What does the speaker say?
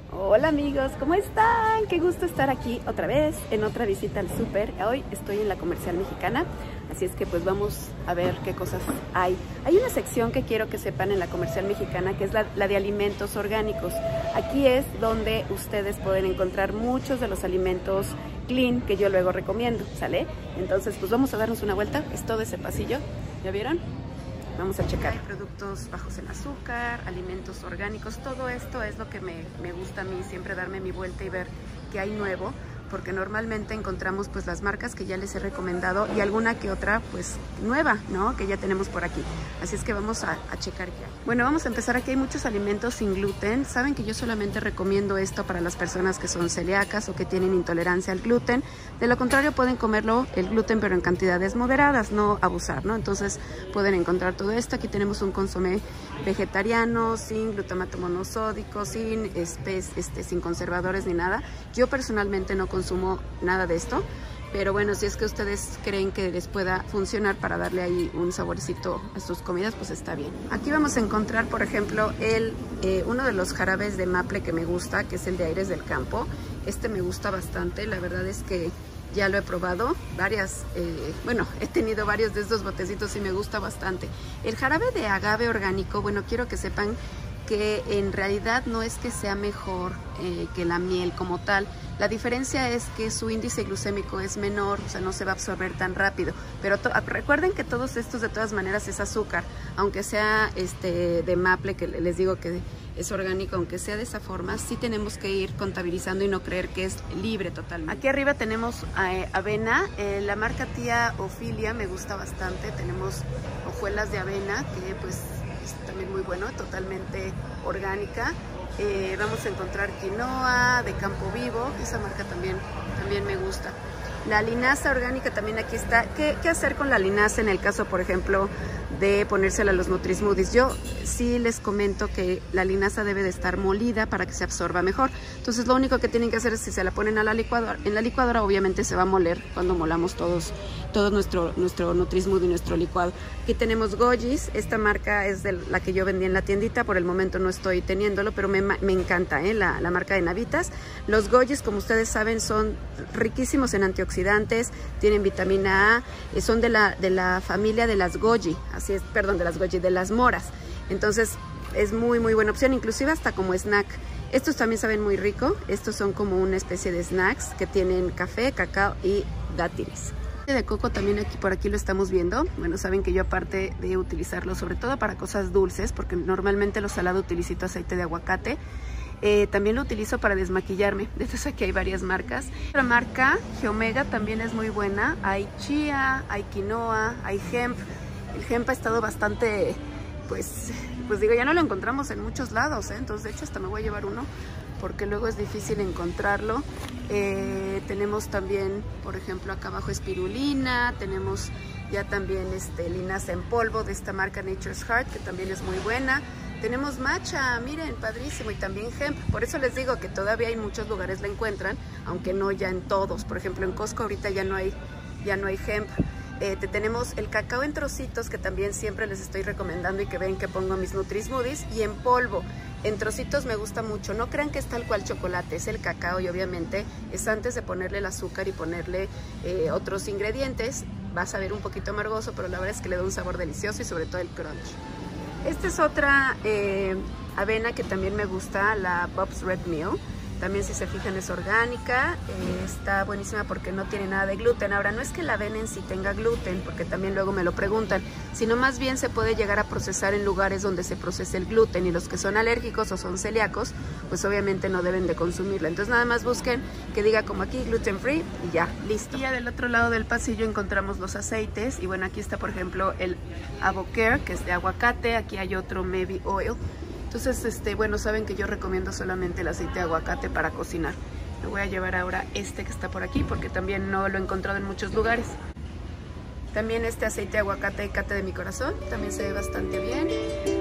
Hola amigos, ¿cómo están? Qué gusto estar aquí otra vez en otra visita al súper. Hoy estoy en la Comercial Mexicana, así es que pues vamos a ver qué cosas hay. Hay una sección que quiero que sepan en la Comercial Mexicana, que es la de alimentos orgánicos. Aquí es donde ustedes pueden encontrar muchos de los alimentos clean que yo luego recomiendo, ¿sale? Entonces pues vamos a darnos una vuelta, es todo ese pasillo, ¿ya vieron? Vamos a checar. Hay productos bajos en azúcar, alimentos orgánicos, todo esto es lo que me gusta a mí, siempre darme mi vuelta y ver qué hay nuevo, porque normalmente encontramos pues las marcas que ya les he recomendado y alguna que otra pues nueva, ¿no? Que ya tenemos por aquí. Así es que vamos a checar qué hay. Bueno, vamos a empezar. Aquí hay muchos alimentos sin gluten. Saben que yo solamente recomiendo esto para las personas que son celíacas o que tienen intolerancia al gluten. De lo contrario pueden comerlo el gluten pero en cantidades moderadas, no abusar, ¿no? Entonces pueden encontrar todo esto. Aquí tenemos un consomé vegetariano, sin glutamato monosódico, sin conservadores ni nada. Yo personalmente no consumo nada de esto, pero bueno, si es que ustedes creen que les pueda funcionar para darle ahí un saborcito a sus comidas, pues está bien. Aquí vamos a encontrar, por ejemplo, uno de los jarabes de maple que me gusta, que es el de Aires del Campo. Este me gusta bastante, la verdad es que ya lo he probado, he tenido varios de estos botecitos y me gusta bastante. El jarabe de agave orgánico, bueno, quiero que sepan que en realidad no es que sea mejor que la miel como tal. La diferencia es que su índice glucémico es menor, o sea, no se va a absorber tan rápido. Pero recuerden que todos estos de todas maneras es azúcar, aunque sea de maple, que les digo que es orgánico, aunque sea de esa forma, sí tenemos que ir contabilizando y no creer que es libre totalmente. Aquí arriba tenemos avena, la marca Tía Ofilia me gusta bastante. Tenemos hojuelas de avena que pues también muy bueno, totalmente orgánica. Vamos a encontrar quinoa de Campo Vivo, esa marca también me gusta. La linaza orgánica también aquí está. ¿Qué hacer con la linaza en el caso, por ejemplo, de ponérsela a los Nutri-Smoothies? Yo sí les comento que la linaza debe de estar molida para que se absorba mejor. Entonces lo único que tienen que hacer es, si se la ponen a la licuadora, en la licuadora obviamente se va a moler cuando molamos todo nuestro Nutri-Smoothie, nuestro licuado. Aquí tenemos Gojis. Esta marca es de la que yo vendí en la tiendita. Por el momento no estoy teniéndolo, pero me encanta la marca de Navitas. Los Gojis, como ustedes saben, son riquísimos en antioxidantes, tienen vitamina A, son de la familia de las goji, de las moras. Entonces es muy buena opción, inclusive hasta como snack. Estos también saben muy rico. Estos son como una especie de snacks que tienen café, cacao y dátiles. De coco también por aquí lo estamos viendo. Bueno, saben que yo, aparte de utilizarlo sobre todo para cosas dulces, porque normalmente lo salado utilizo aceite de aguacate, también lo utilizo para desmaquillarme. Entonces aquí hay varias marcas. Otra marca, Geomega, también es muy buena. Hay chía, hay quinoa, hay hemp. El hemp ha estado bastante, pues digo, ya no lo encontramos en muchos lados, entonces de hecho hasta me voy a llevar uno, porque luego es difícil encontrarlo. Tenemos también, por ejemplo, acá abajo espirulina. Tenemos ya también linaza en polvo de esta marca Nature's Heart, que también es muy buena. Tenemos matcha, miren, padrísimo, y también hemp. Por eso les digo que todavía hay muchos lugares la encuentran, aunque no ya en todos. Por ejemplo, en Costco ahorita ya no hay hemp. Tenemos el cacao en trocitos, que también siempre les estoy recomendando y que ven que pongo mis Nutri-Smoothies, y en polvo. En trocitos me gusta mucho. No crean que es tal cual chocolate, es el cacao, y obviamente es antes de ponerle el azúcar y ponerle otros ingredientes. Va a saber un poquito amargoso, pero la verdad es que le da un sabor delicioso, y sobre todo el crunch. Esta es otra avena que también me gusta, la Bob's Red Meal. También, si se fijan, es orgánica, está buenísima porque no tiene nada de gluten. Ahora, no es que la avena en sí tenga gluten, porque también luego me lo preguntan, sino más bien se puede llegar a procesar en lugares donde se procesa el gluten, y los que son alérgicos o son celíacos, pues obviamente no deben de consumirla. Entonces nada más busquen que diga como aquí, gluten free, y ya, listo. Y ya del otro lado del pasillo encontramos los aceites, y bueno, aquí está por ejemplo el Avocare, que es de aguacate. Aquí hay otro Maybe Oil. Entonces, bueno, saben que yo recomiendo solamente el aceite de aguacate para cocinar. Me voy a llevar ahora que está por aquí, porque también no lo he encontrado en muchos lugares. También este aceite de aguacate Cate de mi corazón, también se ve bastante bien.